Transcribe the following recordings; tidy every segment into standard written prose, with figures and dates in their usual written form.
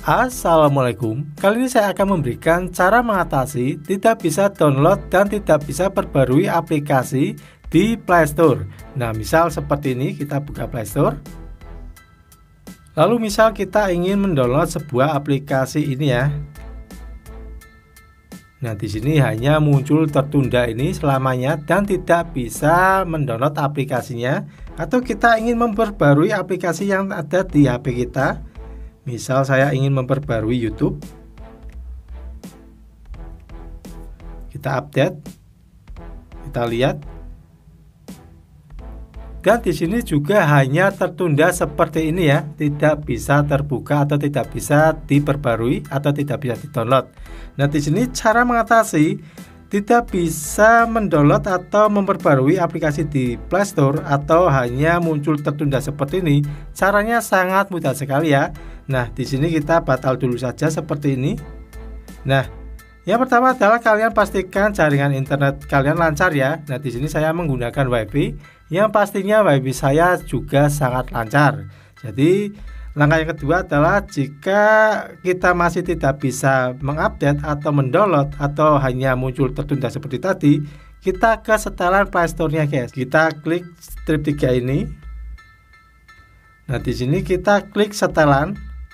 Assalamualaikum, kali ini saya akan memberikan cara mengatasi tidak bisa download dan tidak bisa perbarui aplikasi di Play Store. Nah, misal seperti ini, kita buka Play Store. Lalu misal kita ingin mendownload sebuah aplikasi ini ya. Nah, di sini hanya muncul tertunda ini selamanya dan tidak bisa mendownload aplikasinya, atau kita ingin memperbarui aplikasi yang ada di HP kita. Misal saya ingin memperbarui YouTube. Kita update. Kita lihat. Dan di sini juga hanya tertunda seperti ini ya, tidak bisa terbuka atau tidak bisa diperbarui atau tidak bisa di-download. Nah, di sini cara mengatasi tidak bisa mendownload atau memperbarui aplikasi di Play Store atau hanya muncul tertunda seperti ini. Caranya sangat mudah sekali ya. Nah, di sini kita batal dulu saja seperti ini. Nah, yang pertama adalah kalian pastikan jaringan internet kalian lancar ya. Nah, di sini saya menggunakan WiFi, yang pastinya WiFi saya juga sangat lancar. Jadi, langkah yang kedua adalah jika kita masih tidak bisa mengupdate atau mendownload atau hanya muncul tertunda seperti tadi, kita ke setelan Play Store-nya guys. Kita klik strip 3 ini. Nah, di sini kita klik setelan.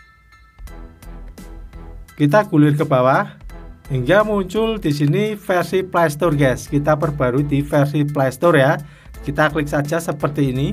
Kita gulir ke bawah hingga muncul di sini versi Play Store guys. Kita perbarui di versi Play Store ya. Kita klik saja seperti ini.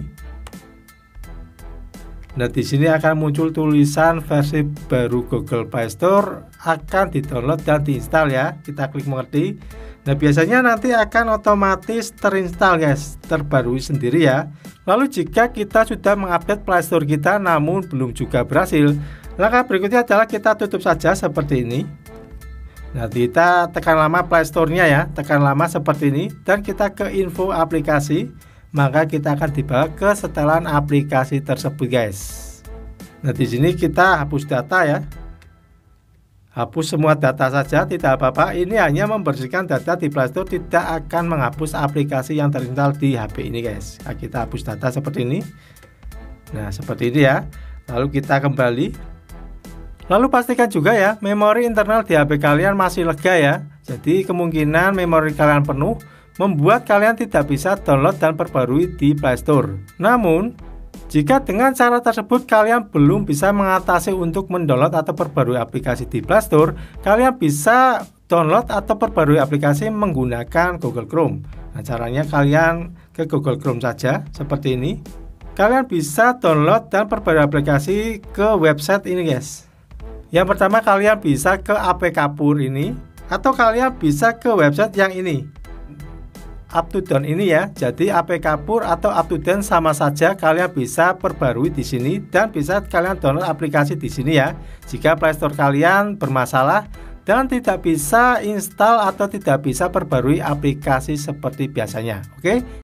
Nah, di sini akan muncul tulisan versi baru Google Play Store akan di-download dan diinstal ya. Kita klik mengerti. Nah, biasanya nanti akan otomatis terinstall guys, terbarui sendiri ya. Lalu jika kita sudah mengupdate Play Store kita namun belum juga berhasil, langkah berikutnya adalah kita tutup saja seperti ini. Nah, kita tekan lama Play Store-nya ya, tekan lama seperti ini dan kita ke info aplikasi. Maka kita akan dibawa ke setelan aplikasi tersebut guys. Nah, di sini kita hapus data ya. Hapus semua data saja, tidak apa-apa. Ini hanya membersihkan data di Play Store, tidak akan menghapus aplikasi yang terinstall di HP ini guys. Nah, kita hapus data seperti ini. Nah, seperti ini ya. Lalu kita kembali. Lalu pastikan juga ya, memori internal di HP kalian masih lega ya. Jadi kemungkinan memori kalian penuh membuat kalian tidak bisa download dan perbarui di Play Store. Namun, jika dengan cara tersebut kalian belum bisa mengatasi untuk mendownload atau perbarui aplikasi di Play Store, kalian bisa download atau perbarui aplikasi menggunakan Google Chrome. Nah, caranya kalian ke Google Chrome saja seperti ini. Kalian bisa download dan perbarui aplikasi ke website ini guys. Yang pertama kalian bisa ke APK Pur ini, atau kalian bisa ke website yang ini, UpToDown ini ya. Jadi APK Pur atau UpToDown sama saja, kalian bisa perbarui di sini dan bisa kalian download aplikasi di sini ya. Jika Play Store kalian bermasalah dan tidak bisa install atau tidak bisa perbarui aplikasi seperti biasanya. Oke.